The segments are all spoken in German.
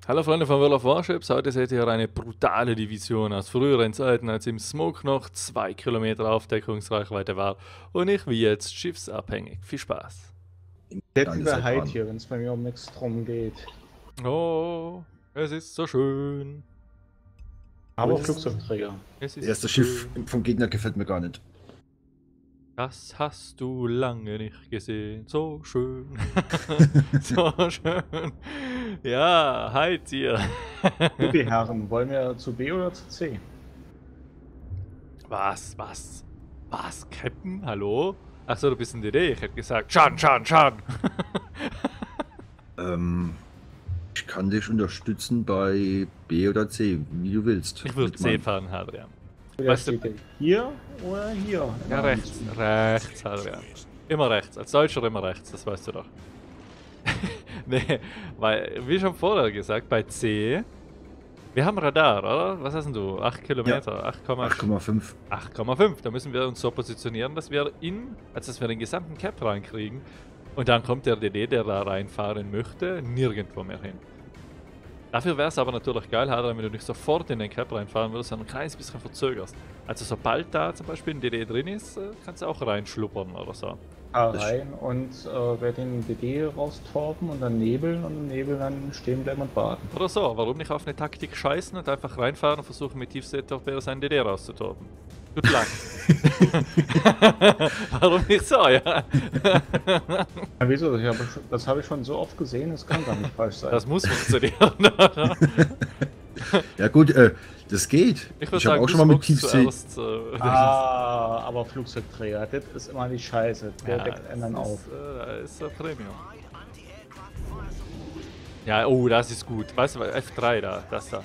Hallo Freunde von World of Warships, heute seht ihr eine brutale Division aus früheren Zeiten, als im Smoke noch 2 Kilometer Aufdeckungsreichweite war und ich wie jetzt schiffsabhängig. Viel Spaß. Jetzt lieber Hyde hier, wenn es bei mir um nichts drum geht. Oh, es ist so schön. Aber Flugzeugträger. Es ist Das erste so Schiff schön. vom Gegner gefällt mir gar nicht. Das hast du lange nicht gesehen. So schön. So schön. Ja, halt hier. Okay, Herren, wollen wir zu B oder zu C? Was? Captain? Hallo? Achso, du bist ein DD. Ich hätte gesagt, Schaden. Ich kann dich unterstützen bei B oder C, wie du willst. Ich würde Mit C meinem- fahren, Hadrian. Was Weißt du- steht denn? Hier oder hier? Ja, rechts, Hadrian. Immer rechts. Als Deutscher immer rechts, das weißt du doch. Nee, weil, wie schon vorher gesagt, bei C, wir haben Radar, oder? Was hast denn du? 8 Kilometer? 8,5. 8,5. Da müssen wir uns so positionieren, dass wir dass wir den gesamten Cap reinkriegen. Und dann kommt der DD, der da reinfahren möchte, nirgendwo mehr hin. Dafür wäre es aber natürlich geil, Hadrian, wenn du nicht sofort in den Cap reinfahren würdest, sondern ein kleines bisschen verzögerst. Also sobald da zum Beispiel ein DD drin ist, kannst du auch reinschluppern oder so. Rein und werde den DD raustorben und dann nebeln und im Nebel dann stehen bleiben und warten. Oder so, warum nicht auf eine Taktik scheißen und einfach reinfahren und versuchen mit Tiefseetorpedos seinen DD rauszutorben? Gut luck. Warum nicht so, ja? Ja, wieso? Das habe ich schon so oft gesehen, das kann gar nicht falsch sein. Das muss funktionieren. Ja gut, das geht. Ich würde Ich habe sagen, auch schon mal mit Tiefsee. zuerst, Aber Flugzeugträger, das ist immer die Scheiße. Der ja, deckt einen dann auf. Das ist Premium. Ja, oh, das ist gut. Weißt du, F3 da, das da.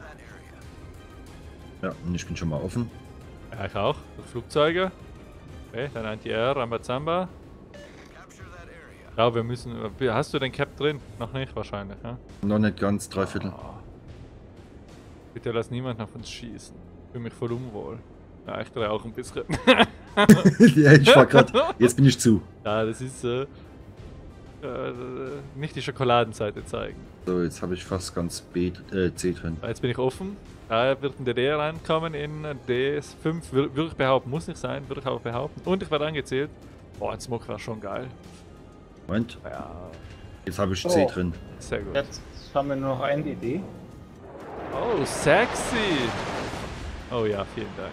Ja, und ich bin schon mal offen. Ja, ich auch. Flugzeuge. Okay, dann Anti-Air, Rambazamba. Ja, wir müssen. Hast du den Cap drin? Noch nicht wahrscheinlich, ja? Noch nicht ganz, 3/4. Oh. Bitte lass niemand auf uns schießen. Ich fühle mich voll unwohl. Ja, ich drehe auch ein bisschen. Ja, ich war gerade. Jetzt bin ich zu. Ja, das ist nicht die Schokoladenseite zeigen. So, jetzt habe ich fast ganz C drin. Jetzt bin ich offen. Da wird ein DD reinkommen in DS5. Würde ich behaupten, muss nicht sein, würde ich aber behaupten. Und ich werde angezählt. Boah, ein Smoke war schon geil. Moment, Ja, jetzt habe ich C Oh. drin. sehr gut. Jetzt haben wir nur noch ein DD. Oh, sexy! Oh ja, vielen Dank.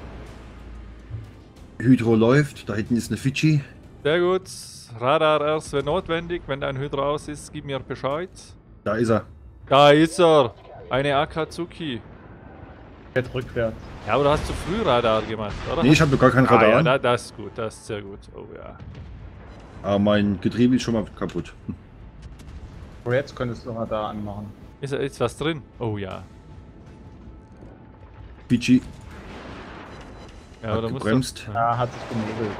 Hydro läuft, da hinten ist eine Fidschi. Sehr gut. Radar erst, wenn notwendig. Wenn dein Hyd raus ist, gib mir Bescheid. Da ist er. Da ist er! Eine Akatsuki. Jetzt rückwärts. Ja, aber du hast zu früh Radar gemacht, oder? Nee, ich habe noch gar kein Radar. Ah, an. ja, das ist gut, das ist sehr gut. Oh ja. Aber mein Getriebe ist schon mal kaputt. Aber jetzt könntest du noch da anmachen. Ist was drin? Oh ja. Fidschi Ja, hat aber da musst gebremst. Ja, hat sich benebelt.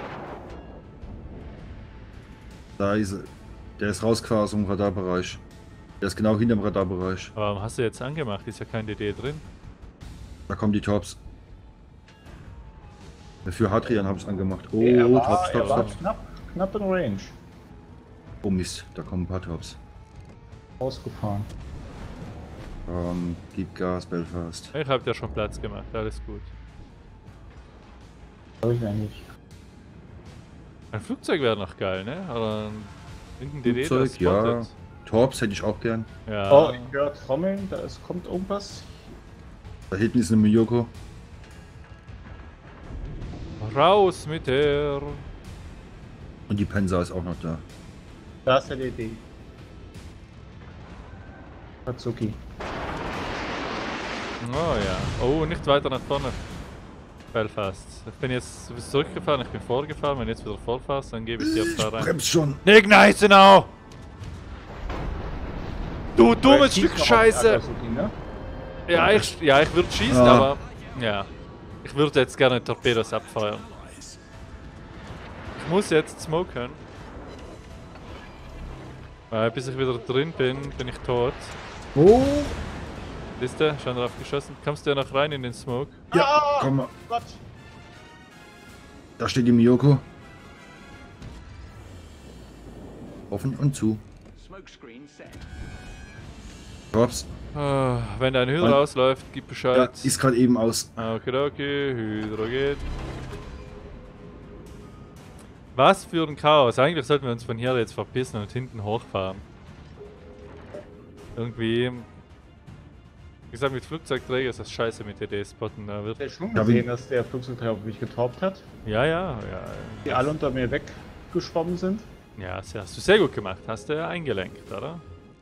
Da ist er. Der ist rausgefahren aus dem Radarbereich. Der ist genau hinterm Radarbereich. Aber warum hast du jetzt angemacht? Ist ja kein DD drin. Da kommen die Tops. Für Hadrian habe ich es angemacht. Oh, Er Tops. war knapp in Range. Oh Mist, da kommen ein paar Tops. Ausgefahren. Gib Gas, Belfast. Ich habe dir schon Platz gemacht, alles gut. Glaube ich ja nicht. Ein Flugzeug wäre noch geil, ne? Oder ein DD, Flugzeug, das ja. spottet. Torps hätte ich auch gern. Ja. Oh, ich höre Trommeln, kommt irgendwas. Da hinten ist eine Miyoko. Raus mit der. Und die Pensa ist auch noch da. Da ist der DD. Katsuki. Oh ja. Oh, nicht weiter nach vorne. Belfast. Ich bin jetzt zurückgefahren, ich bin vorgefahren. Wenn du jetzt wieder vorfährst, dann gebe ich dir da rein. Bremst schon. Nick Gneisenau! Du Aber dummes schießt Stück noch auf Scheiße! Katsuki, ne? Ja, ich würde schießen, Ja. aber. Ja. Ich würde jetzt gerne Torpedos abfeuern. Ich muss jetzt smoken. Weil bis ich wieder drin bin, bin ich tot. Oh! Siehst du? Schon drauf geschossen. Kommst du ja noch rein in den Smoke? Ja, komm mal. Gott. Da steht die Miyoko. Offen und zu. Torps. Wenn dein Hydro Und- ausläuft, gib Ja, Bescheid. ist gerade eben aus. Okay, Hydro geht. Was für ein Chaos. Eigentlich sollten wir uns von hier jetzt verpissen und hinten hochfahren. Irgendwie. Wie gesagt, mit Flugzeugträger ist das scheiße mit DD-Spotten. Da wird. Ich habe schon Ja, gesehen, dass der Flugzeugträger auf mich getoppt hat. Ja. Die alle unter mir weggeschwommen sind. Ja, das hast du sehr gut gemacht. Hast du eingelenkt, oder?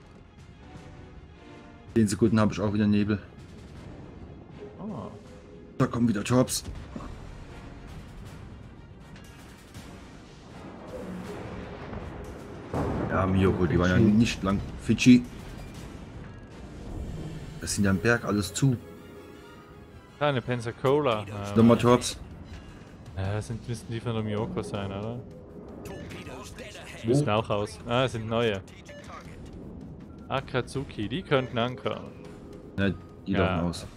10 Sekunden habe ich auch wieder Nebel. Oh. Da kommen wieder Torps. Ja, Miyoko, die waren ja nicht lang. Fidschi. Das sind ja am Berg alles zu. Keine Pensacola. Nochmal Torps. Ja, müssten die von der Miyoko sein, oder? Die müssen auch aus. Ah, das sind neue. Akatsuki, die könnten ankern. Ne, die Ja. laufen aus.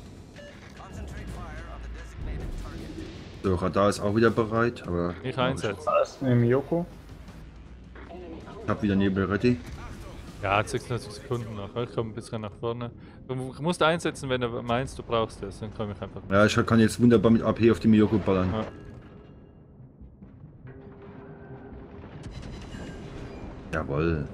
So, Radar ist auch wieder bereit, aber Nicht einsetzen. Da ist eine Miyoko. ich habe wieder Nebel ready. Ja, 96 Sekunden noch. Ich komme ein bisschen nach vorne. Du musst einsetzen, wenn du meinst, du brauchst es. Dann komme ich einfach. Ja, ich kann jetzt wunderbar mit AP auf die Miyoko ballern. Ja. Jawohl.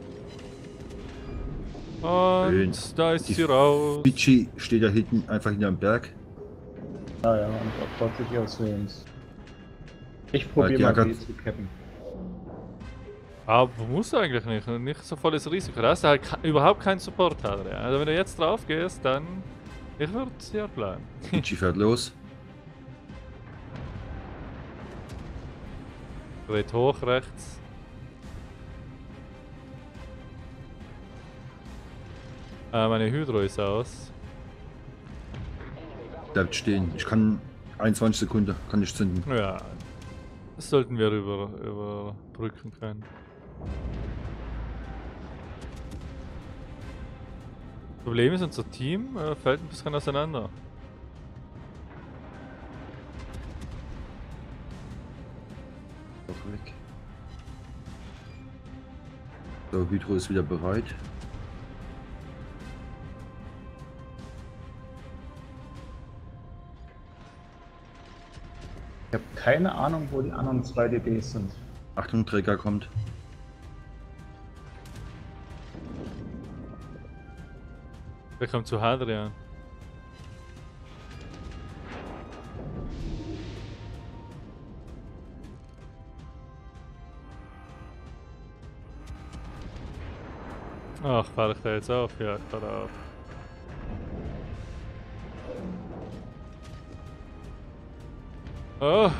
Und Schön. da ist Die sie raus. Fidschi steht da hinten einfach hinterm Berg. Ja, und auch deutlich aussehend. Ich probiere die mal Acker- die zu ketten. Aber muss eigentlich nicht. Nicht so volles Risiko. Da hast du halt überhaupt keinen Support, Adrian. Also wenn du jetzt drauf gehst, dann. Ich würde hier bleiben. Fidschi fährt los. Dreht hoch rechts. Meine Hydro ist aus. Bleibt stehen. Ich kann 21 Sekunden, kann ich zünden. Ja. Das sollten wir überbrücken können. Problem ist, unser Team fällt ein bisschen auseinander. Doch weg. So, Hydro ist wieder bereit. Ich habe keine Ahnung, wo die anderen 2 DBs sind. Achtung, Träger kommt. Der kommt zu Hadrian. Ach, fahre ich da jetzt auf? Ja, ich fahre auf. Oh!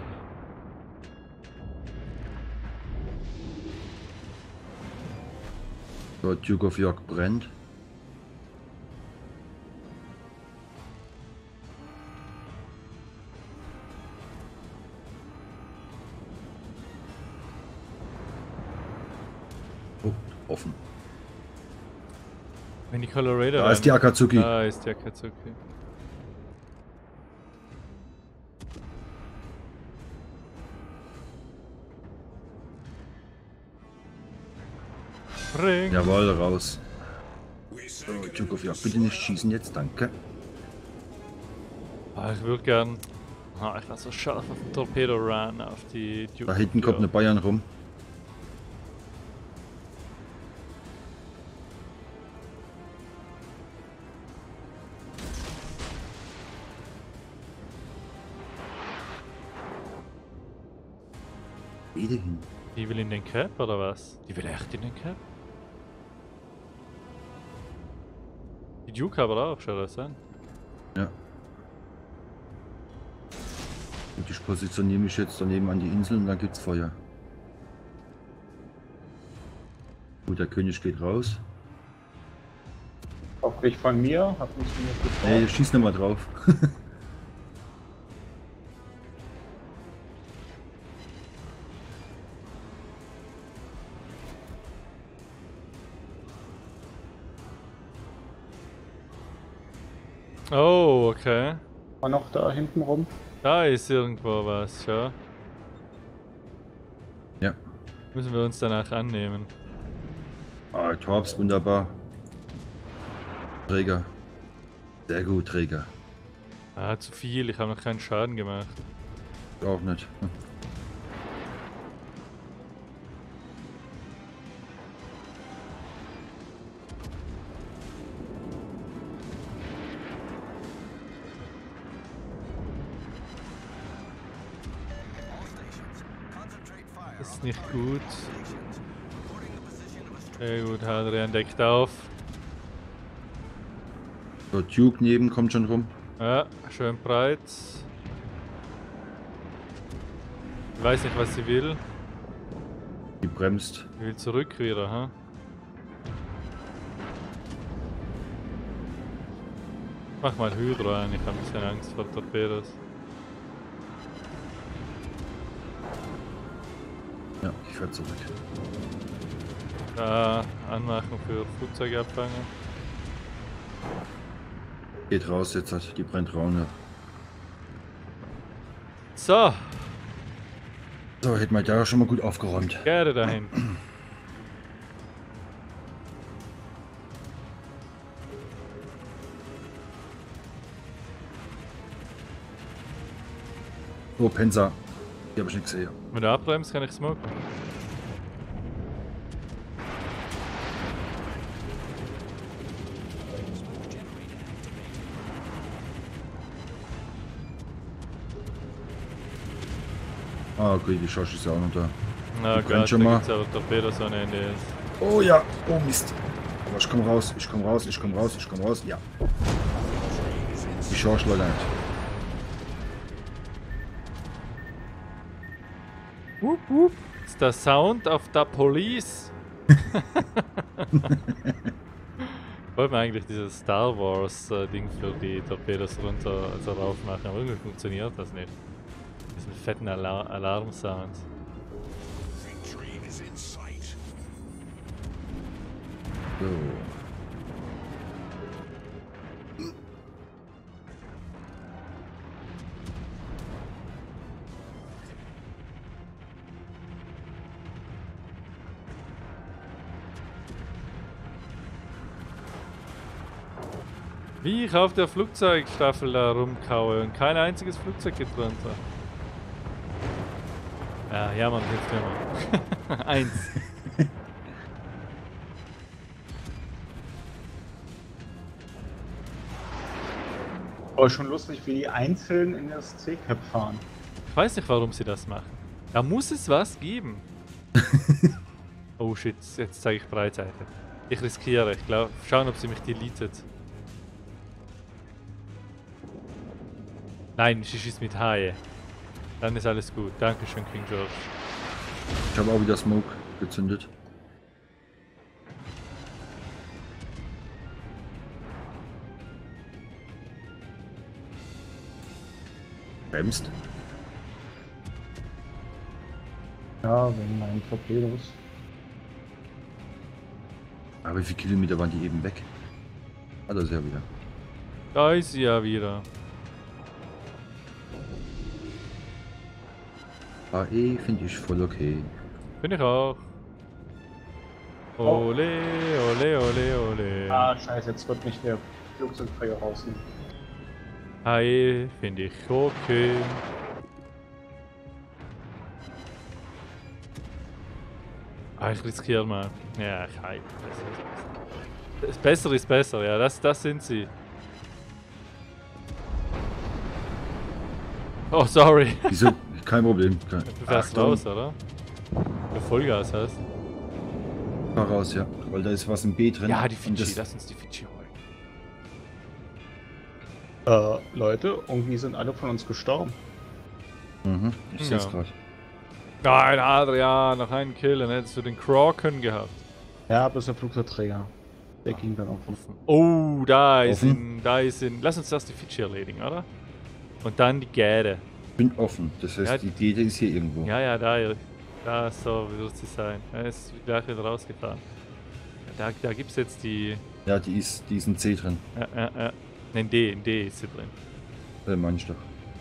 So, Duke of York brennt. Oh, offen. Wenn die Colorado. Da ist die Akatsuki. Da ist die Akatsuki. Bring! Jawohl, raus. So, Duke of York, bitte nicht schießen jetzt, danke. Ah, ich würde gern. Ah, ich war so scharf auf den Torpedo Run auf die Duke. Da hinten kommt eine Bayern rum. Wieder hin. Die will in den Cap oder was? Die will echt in den Cap? Die Duke aber auch, schau das an. Ja. Und ich positioniere mich jetzt daneben an die Insel und dann gibt's Feuer. Gut, der König geht raus. Hoffentlich von mir, hab nicht mehr Ey, getraut. schieß nochmal drauf. Oh, okay. War noch da hinten rum. Da ist irgendwo was, schau. Ja. Müssen wir uns danach annehmen. Ah, Torps, wunderbar. Träger. Sehr gut, Träger. Ah, zu viel, ich habe noch keinen Schaden gemacht. Auch nicht. Das ist nicht gut. Sehr gut, Hadrian deckt auf. So, Duke neben kommt schon rum. Ja, schön breit. Ich weiß nicht, was sie will. Die bremst. Sie will zurück wieder, ha? Mach mal Hydro an, ich habe ein bisschen Angst vor Torpedos. Ja, ich fahr zurück. Da anmachen für Flugzeuge abfangen. Geht raus jetzt, die brennt Raune. So, So, hätten wir da schon mal gut aufgeräumt. gerne da hinten. Oh, Pensa. Die habe ich nicht gesehen. Wenn du abbremst, kann ich smoken. Ah, okay, die Schosch ist ja auch noch da. Na Die brennt Gott, schon da mal. gibt's aber Torpedos ohne Ende. Oh ja, oh Mist. Aber ich komm raus, ich komm raus, ich komm raus, ich komm raus. Ja. Die Schorsch Leute nicht. Wup, wup. Das ist der Sound of the Police. Wollte man eigentlich dieses Star Wars Ding für die Torpedos runter, also rauf machen, aber irgendwie funktioniert das nicht. Diesen fetten Alarmsound. So. Wie ich auf der Flugzeugstaffel da rumkaue und kein einziges Flugzeug geht runter. Ja, Mann, hilft mir mal. 1. Aber schon lustig, wie die einzeln in das C-Cap fahren. Ich weiß nicht, warum sie das machen. Da muss es was geben. Oh shit, jetzt zeige ich Breitseite. Ich riskiere, ich glaube, schauen, ob sie mich deletet. Nein, sie schießt mit Haie. Dann ist alles gut. Dankeschön, King George. Ich habe auch wieder Smoke gezündet. Bremst. Ja, wegen meinen Torpedos. Aber wie viele Kilometer waren die eben weg? Ah, da ist er wieder. Da ist sie ja wieder. AE finde ich voll okay. Bin ich auch. Ole, ole, ole, ole. Ah, scheiße, jetzt wird mich der Flugzeugträger rausnehmen. Haie finde ich okay. Ah, ich riskiere mal. Ja, Haie. Besser ist besser, ja, das sind sie. Oh, sorry. Wieso? Kein Problem. Du fährst raus, oder? Wenn du Vollgas hast. Fahr raus, ja. Weil da ist was im B drin. Ja, die Und Fidschi, lass uns die Fidschi holen. Leute, irgendwie sind alle von uns gestorben. Ich sehe es Ja. gerade. Nein, Adrian, noch einen Kill, dann hättest du den Kraken gehabt. Ja, bis der Flugzeugträger. Der ging dann auch von. Oh, da ist Offen? lass uns erst die Fidschi erledigen, oder? Und dann die Gäde. Bin offen. Das heißt, Ja. die Gete ist hier irgendwo. Ja, da so wird sie sein. Er ist gleich wieder rausgefahren. Da gibt's jetzt die, Ja, die ist ein C drin. in D ist sie drin. Meine ich doch.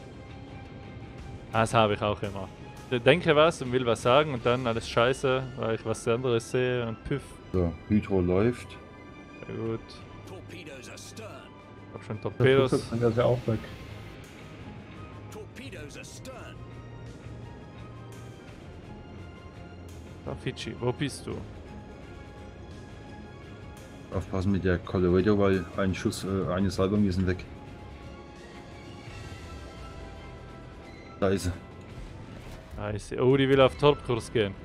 Das habe ich auch immer. Ich denke was und will was sagen und dann alles scheiße, weil ich was anderes sehe und püff. So, Hydro läuft. Sehr gut. Torpedoes astern. Ich hab schon Das Torpedos. Flugzeug ist ja auch weg. Torpedoes astern. Da, Fidschi, wo bist du? Aufpassen mit der Colorado, weil ein Schuss, eine Salbung ist weg. Da ist sie. Nice. Oh, die will auf Torpkurs gehen.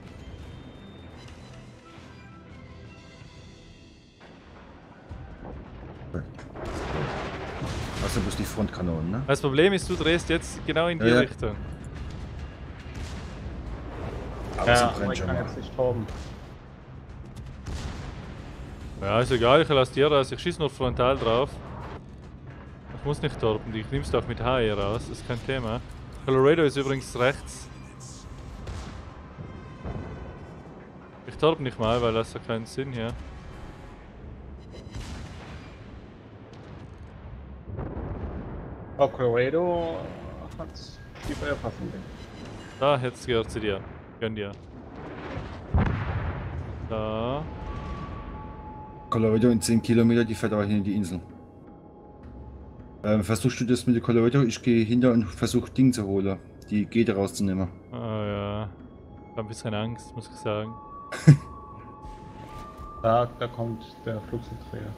Also bloß die Frontkanonen, ne? Das Problem ist, du drehst jetzt genau in die Ja, ja. Richtung. Aber Ja, sie aber brennt ich schon kann mal. jetzt nicht torben. Ja, ist egal, ich lasse dir raus. Ich schieße nur frontal drauf. Ich muss nicht torpen, ich nimm's auch mit HE raus, ist kein Thema. Colorado ist übrigens rechts. Ich torp nicht mal, weil das hat keinen Sinn hier. Oh, Colorado hat die Feuerpassung. Da, jetzt gehört sie dir. Gönn dir. Da. Colorado in 10 Kilometer, die fährt aber hin in die Insel. Versuchst du das mit der Colorado? Ich gehe hinter und versuche Ding zu holen. Die Gete rauszunehmen. Ah ja. Ich hab ein bisschen Angst, muss ich sagen. Da kommt der Flugzeugträger.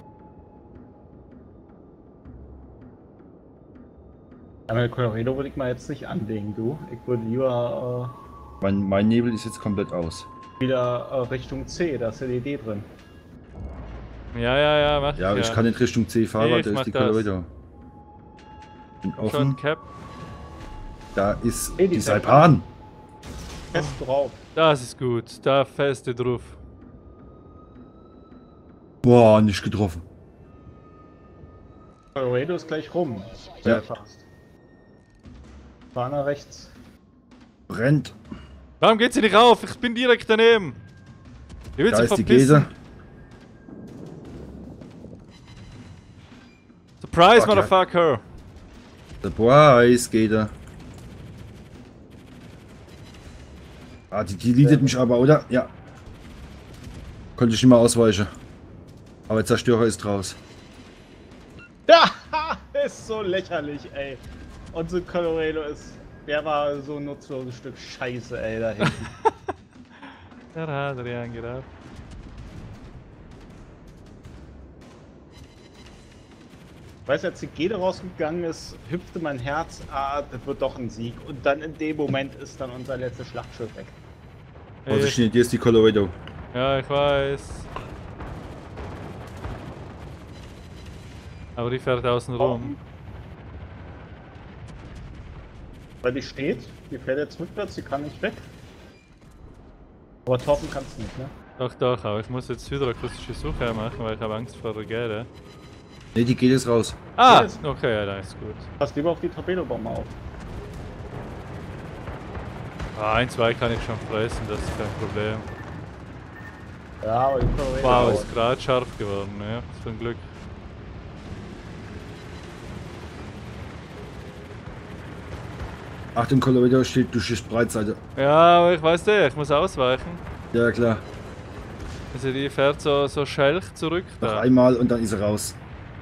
Aber Colorado würde ich mal jetzt nicht anlegen, du. Ich würde lieber Mein Nebel ist jetzt komplett aus. wieder Richtung C, da ist ja die Idee drin. Ja, mach Ja, ich ich kann nicht Richtung C fahren, Nee, weil ich da mach ist die das. Colorado. Bin Schon offen. Cap. Da ist Die die Saipan. Saipan. Fest drauf. Das ist gut, da feste drauf. Boah, nicht getroffen. Colorado ist gleich rum. Ja. Sehr fast. Fahr nach rechts. Brennt. Warum geht sie nicht rauf? Ich bin direkt daneben. Die will Da sich ist die verpissen. Gete. Surprise, Fuck, ja. Motherfucker! Surprise, Gete. Ah, die deletet mich aber, oder? Ja. Konnte ich nicht mehr ausweichen. Aber Zerstörer ist raus. Ja, ist so lächerlich, ey. Unser Colorado ist. Der war so ein nutzloses Stück Scheiße, ey, da hinten. Der hat er angedacht. Weißt du, als die Gede rausgegangen ist, hüpfte mein Herz, das wird doch ein Sieg. Und dann in dem Moment ist dann unser letztes Schlachtschiff weg. Also schnell, dir ist die Colorado. Ja, ich weiß. Aber die fährt außen rum. Weil die steht, die fährt jetzt rückwärts, die kann nicht weg. Aber torpen kannst du nicht, ne? Doch, aber ich muss jetzt hydroakustische Suche machen, weil ich habe Angst vor der Gede. Ne, die geht jetzt raus. Ah! Yes. Okay, ja, da ist gut. Pass lieber auf die Torpedobombe auf. Ah, 1, 2 kann ich schon fressen, das ist kein Problem. Ja, aber die Colorado. Wow, ist gerade scharf geworden, ja. Was für ein Glück. Achtung, Colorado steht, du schießt Breitseite. Ja, aber ich weiß nicht, ich muss ausweichen. Ja, klar. Also die fährt so Schelch zurück Noch da. einmal und dann ist er raus.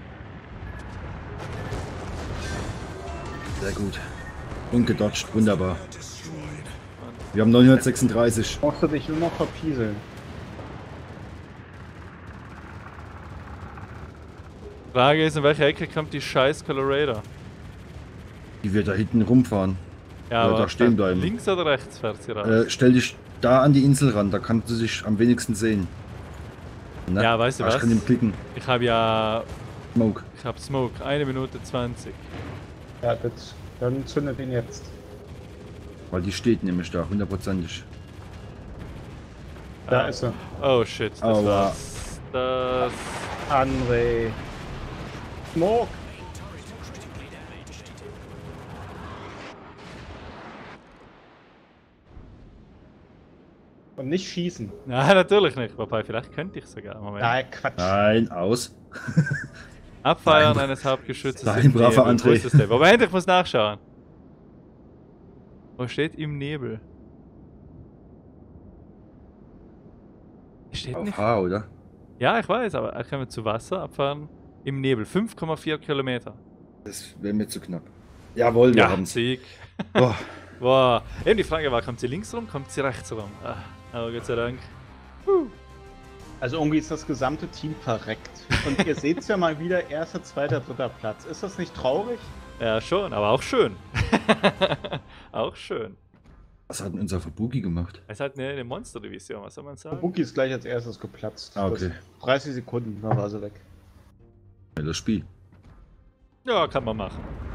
Sehr gut. Und gedodged, wunderbar. Wir haben 936. Brauchst du dich nur noch verpieseln. Frage ist, in welche Ecke kommt die scheiß Colorado? Die wird da hinten rumfahren. Ja, Ja, aber da stehen bleiben. links oder rechts fährt sie raus? Stell dich da an die Insel ran, da kannst du dich am wenigsten sehen. Na, Ja, weißt du Ich was? kann ihn klicken. Ich habe ja... Smoke. Ich habe Smoke, 1 Minute 20. Ja, das, dann zündet ihn jetzt. Weil die steht nämlich da, hundertprozentig. Da ist er. Oh shit, das Aua. war's. Das... André. Smoke! Und nicht schießen. Nein, natürlich nicht. Wobei, vielleicht könnte ich sogar. Moment. Nein, Quatsch. Nein, aus. Abfeuern Nein. eines Hauptgeschützes. Nein, im braver Nebel. André. Wo ist das denn? Moment, ich muss nachschauen. Wo steht im Nebel? Steht Auf nicht. H, oder? Ja, ich weiß, aber können wir zu Wasser abfahren? im Nebel. 5,4 Kilometer. Das wäre mir zu knapp. Jawohl, wir Ja, haben's. Sieg. Boah. Wow. Eben die Frage war, kommt sie links rum, kommt sie rechts rum? Ah, aber Gott sei Dank. Also irgendwie ist das gesamte Team verreckt. Und ihr seht es ja mal wieder, erster, zweiter, dritter Platz. Ist das nicht traurig? Ja, schon, aber auch schön. Auch schön. Was hat denn unser Fabuki gemacht? Es ist halt eine Monster-Division, was soll man sagen? Buki ist gleich als erstes geplatzt. Ah, okay. Das 30 Sekunden, dann war sie weg. Das Spiel. Ja, kann man machen.